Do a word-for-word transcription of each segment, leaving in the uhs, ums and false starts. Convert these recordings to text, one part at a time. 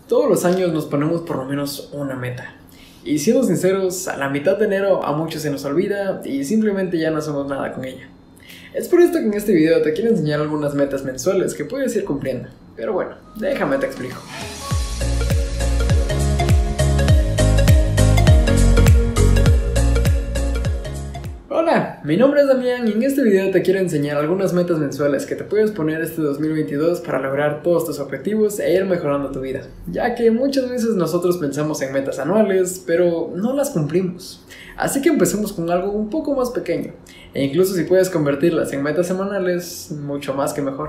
Todos los años nos ponemos por lo menos una meta. Y siendo sinceros, a la mitad de enero a muchos se nos olvida y simplemente ya no hacemos nada con ella. Es por esto que en este video te quiero enseñar algunas metas mensuales que puedes ir cumpliendo. Pero bueno, déjame te explico. Hola, mi nombre es Damián y en este video te quiero enseñar algunas metas mensuales que te puedes poner este dos mil veintidós para lograr todos tus objetivos e ir mejorando tu vida, ya que muchas veces nosotros pensamos en metas anuales, pero no las cumplimos. Así que empecemos con algo un poco más pequeño, e incluso si puedes convertirlas en metas semanales, mucho más que mejor.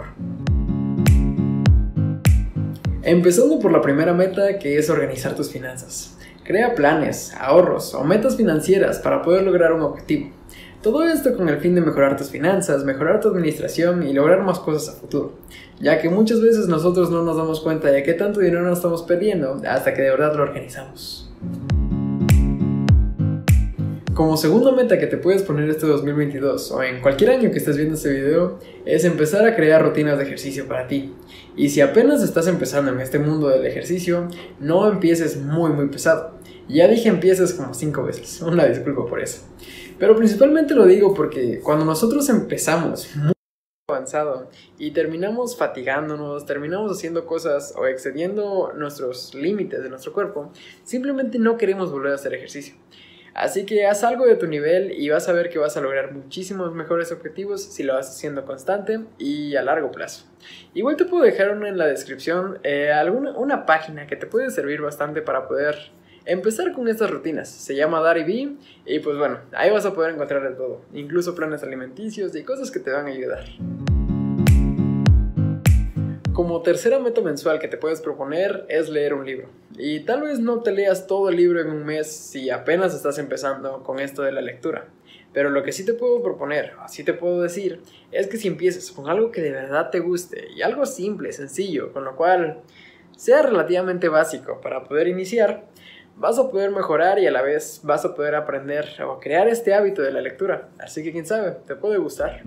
Empezando por la primera meta, que es organizar tus finanzas. Crea planes, ahorros o metas financieras para poder lograr un objetivo. Todo esto con el fin de mejorar tus finanzas, mejorar tu administración y lograr más cosas a futuro, ya que muchas veces nosotros no nos damos cuenta de qué tanto dinero nos estamos perdiendo hasta que de verdad lo organizamos. Como segunda meta que te puedes poner este dos mil veintidós o en cualquier año que estés viendo este video es empezar a crear rutinas de ejercicio para ti. Y si apenas estás empezando en este mundo del ejercicio, no empieces muy muy pesado. Ya dije empieces como cinco veces, una disculpa por eso. Pero principalmente lo digo porque cuando nosotros empezamos muy avanzado y terminamos fatigándonos, terminamos haciendo cosas o excediendo nuestros límites de nuestro cuerpo, simplemente no queremos volver a hacer ejercicio. Así que haz algo de tu nivel y vas a ver que vas a lograr muchísimos mejores objetivos si lo vas haciendo constante y a largo plazo. Igual te puedo dejar una en la descripción, eh, alguna, una página que te puede servir bastante para poder empezar con estas rutinas. Se llama DariBee y pues bueno, ahí vas a poder encontrar de todo, incluso planes alimenticios y cosas que te van a ayudar. Como tercera meta mensual que te puedes proponer es leer un libro. Y tal vez no te leas todo el libro en un mes si apenas estás empezando con esto de la lectura. Pero lo que sí te puedo proponer, así te puedo decir, es que si empieces con algo que de verdad te guste y algo simple, sencillo, con lo cual sea relativamente básico para poder iniciar, vas a poder mejorar y a la vez vas a poder aprender o crear este hábito de la lectura. Así que quién sabe, te puede gustar.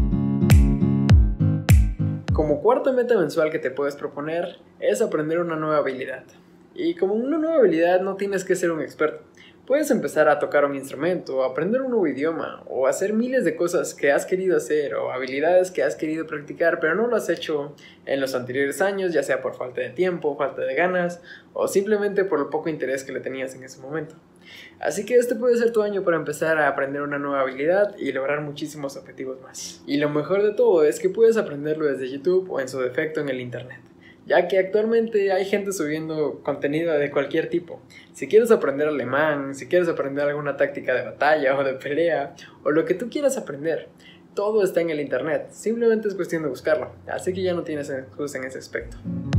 Como cuarta meta mensual que te puedes proponer es aprender una nueva habilidad. Y como una nueva habilidad no tienes que ser un experto. Puedes empezar a tocar un instrumento, aprender un nuevo idioma o hacer miles de cosas que has querido hacer o habilidades que has querido practicar pero no lo has hecho en los anteriores años, ya sea por falta de tiempo, falta de ganas o simplemente por el poco interés que le tenías en ese momento. Así que este puede ser tu año para empezar a aprender una nueva habilidad y lograr muchísimos objetivos más. Y lo mejor de todo es que puedes aprenderlo desde YouTube o en su defecto en el internet, ya que actualmente hay gente subiendo contenido de cualquier tipo. Si quieres aprender alemán, si quieres aprender alguna táctica de batalla o de pelea, o lo que tú quieras aprender, todo está en el internet, simplemente es cuestión de buscarlo, así que ya no tienes excusa en ese aspecto.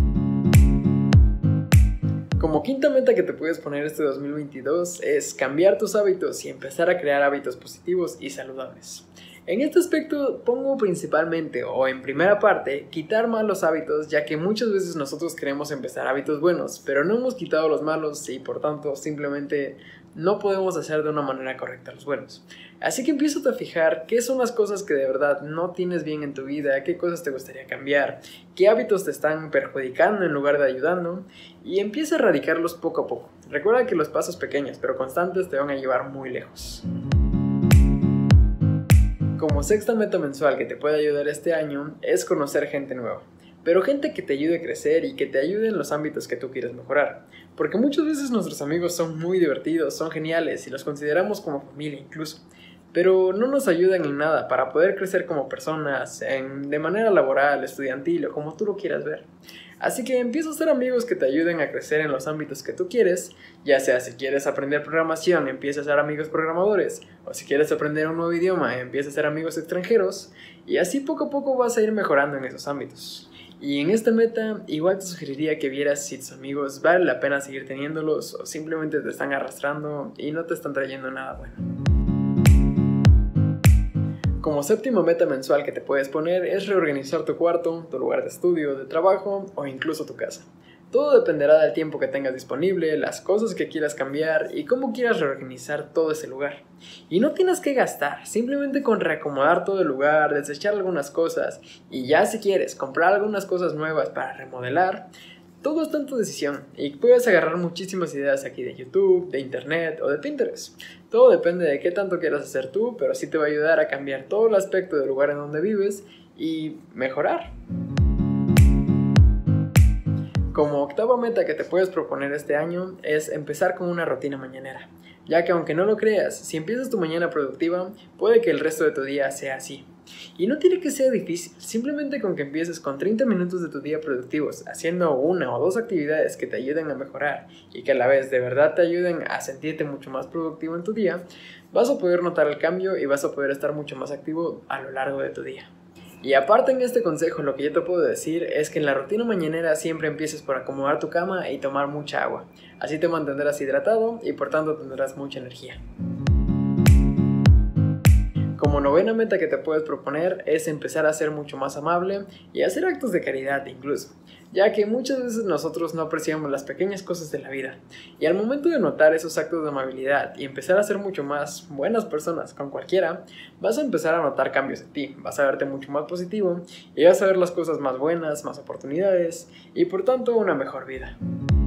Como quinta meta que te puedes poner este dos mil veintidós es cambiar tus hábitos y empezar a crear hábitos positivos y saludables. En este aspecto pongo principalmente o en primera parte quitar malos hábitos, ya que muchas veces nosotros queremos empezar hábitos buenos, pero no hemos quitado los malos y por tanto simplemente no podemos hacer de una manera correcta los buenos. Así que empieza a fijar qué son las cosas que de verdad no tienes bien en tu vida, qué cosas te gustaría cambiar, qué hábitos te están perjudicando en lugar de ayudando y empieza a erradicarlos poco a poco. Recuerda que los pasos pequeños pero constantes te van a llevar muy lejos. Como sexta meta mensual que te puede ayudar este año es conocer gente nueva, pero gente que te ayude a crecer y que te ayude en los ámbitos que tú quieres mejorar, porque muchas veces nuestros amigos son muy divertidos, son geniales y los consideramos como familia incluso, pero no nos ayudan en nada para poder crecer como personas, en, de manera laboral, estudiantil o como tú lo quieras ver. Así que empieza a hacer amigos que te ayuden a crecer en los ámbitos que tú quieres, ya sea si quieres aprender programación, empieza a hacer amigos programadores, o si quieres aprender un nuevo idioma, empieza a hacer amigos extranjeros, y así poco a poco vas a ir mejorando en esos ámbitos. Y en esta meta, igual te sugeriría que vieras si tus amigos vale la pena seguir teniéndolos, o simplemente te están arrastrando y no te están trayendo nada bueno. Como séptima meta mensual que te puedes poner es reorganizar tu cuarto, tu lugar de estudio, de trabajo o incluso tu casa. Todo dependerá del tiempo que tengas disponible, las cosas que quieras cambiar y cómo quieras reorganizar todo ese lugar. Y no tienes que gastar, simplemente con reacomodar todo el lugar, desechar algunas cosas y ya si quieres comprar algunas cosas nuevas para remodelar, todo está en tu decisión y puedes agarrar muchísimas ideas aquí de YouTube, de Internet o de Pinterest. Todo depende de qué tanto quieras hacer tú, pero sí te va a ayudar a cambiar todo el aspecto del lugar en donde vives y mejorar. Como octava meta que te puedes proponer este año es empezar con una rutina mañanera, ya que aunque no lo creas, si empiezas tu mañana productiva, puede que el resto de tu día sea así. Y no tiene que ser difícil, simplemente con que empieces con treinta minutos de tu día productivos, haciendo una o dos actividades que te ayuden a mejorar y que a la vez de verdad te ayuden a sentirte mucho más productivo en tu día, vas a poder notar el cambio y vas a poder estar mucho más activo a lo largo de tu día. Y aparte en este consejo lo que yo te puedo decir es que en la rutina mañanera siempre empieces por acomodar tu cama y tomar mucha agua. Así te mantendrás hidratado y por tanto tendrás mucha energía. Como novena meta que te puedes proponer es empezar a ser mucho más amable y hacer actos de caridad incluso, ya que muchas veces nosotros no apreciamos las pequeñas cosas de la vida y al momento de notar esos actos de amabilidad y empezar a ser mucho más buenas personas con cualquiera, vas a empezar a notar cambios en ti, vas a verte mucho más positivo y vas a ver las cosas más buenas, más oportunidades y por tanto una mejor vida.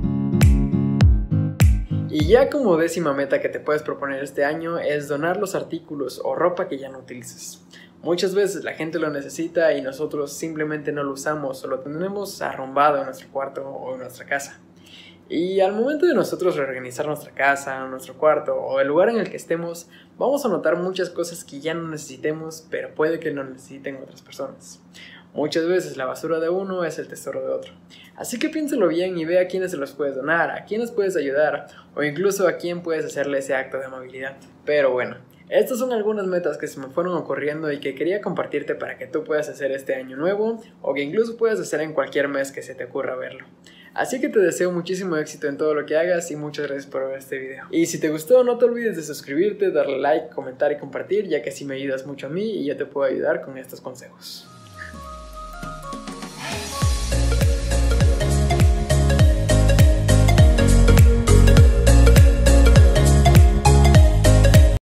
Y ya como décima meta que te puedes proponer este año es donar los artículos o ropa que ya no utilices. Muchas veces la gente lo necesita y nosotros simplemente no lo usamos o lo tenemos arrumbado en nuestro cuarto o en nuestra casa. Y al momento de nosotros reorganizar nuestra casa, nuestro cuarto o el lugar en el que estemos, vamos a notar muchas cosas que ya no necesitemos, pero puede que lo necesiten otras personas. Muchas veces la basura de uno es el tesoro de otro. Así que piénsalo bien y ve a quiénes se los puedes donar, a quiénes puedes ayudar o incluso a quién puedes hacerle ese acto de amabilidad. Pero bueno, estas son algunas metas que se me fueron ocurriendo y que quería compartirte para que tú puedas hacer este año nuevo o que incluso puedas hacer en cualquier mes que se te ocurra verlo. Así que te deseo muchísimo éxito en todo lo que hagas y muchas gracias por ver este video. Y si te gustó, no te olvides de suscribirte, darle like, comentar y compartir, ya que así me ayudas mucho a mí y yo te puedo ayudar con estos consejos.